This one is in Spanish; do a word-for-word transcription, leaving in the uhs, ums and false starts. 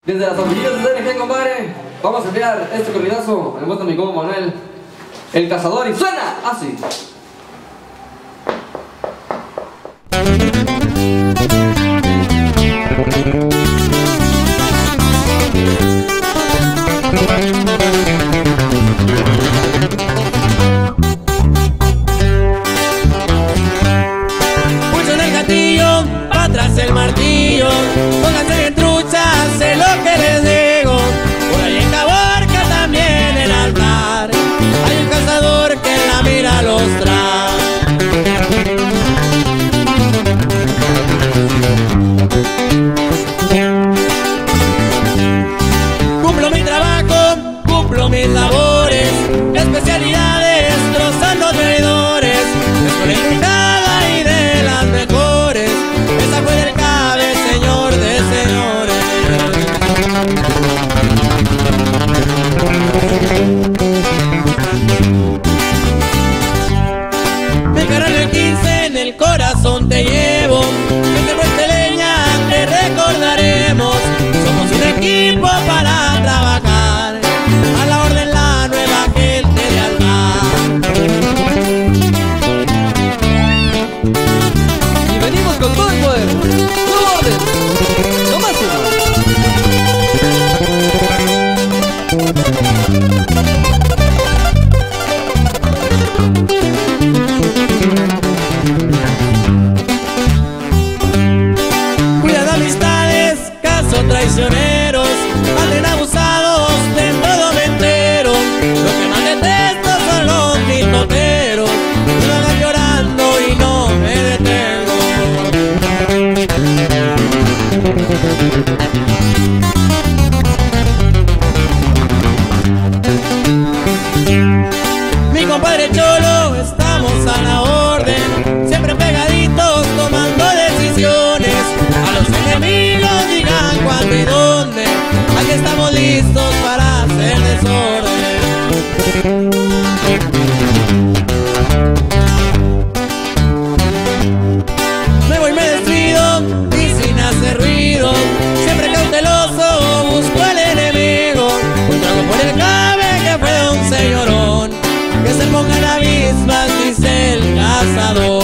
Desde las oficinas de C N G, compadre, vamos a enviar este corridazo en voz de mi compa Manuel, el cazador, y suena así. Pulso en el gatillo, pa' atrás el martillo, pónganse bien truchas, sé lo que les digo. Por ahí en Caborca también en altar hay un cazador que en la mira los trae. Cumplo mi trabajo, cumplo mis labores, especialidades trozando traidores, desconectada y de las mejores. Esa fue del Cabe, señor de señores. Mi carnal el quince en el corazón te llevo, desde Puente Leña te recordaremos. Somos un equipo para trabajar, a la orden la nueva gente de Altar. Y venimos con todo el poder. ¡Nuevo orden! ¡No más Cuidado amistades, caso traicioneros, anden abusados, de todo me entero. Lo que más detesto son los mitoteros, me van llorando y no me detengo. Mi compadre Cholo, estamos a la orden, siempre pegaditos tomando decisiones. A los enemigos digan cuándo y dónde, aquí estamos listos para hacer desorden. Me voy, me despido y sin hacer ruido, siempre cauteloso busco al enemigo. Un trago por el Cabe que fue un señorón, que se ponga en la misma, dice el cazador.